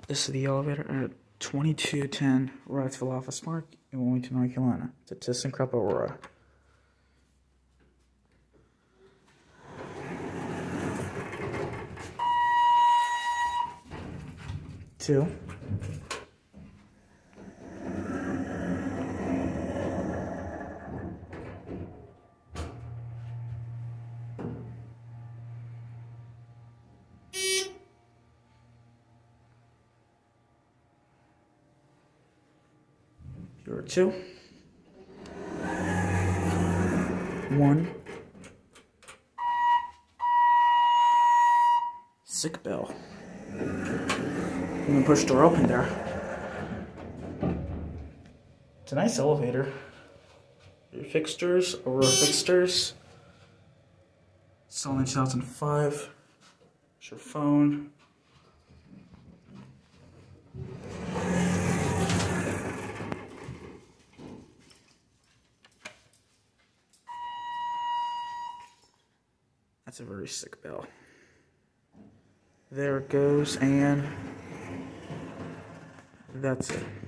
This is the elevator at 2210 Wrightville Office Park in Wilmington, North Carolina. To Thyssenkrupp, Aurora. Two. Here are two. One. Sick bell. I'm gonna push the door open there. It's a nice elevator. Your fixtures, Aurora fixtures. Sold in 2005. There's your phone. That's a very sick bell. There it goes, and that's it.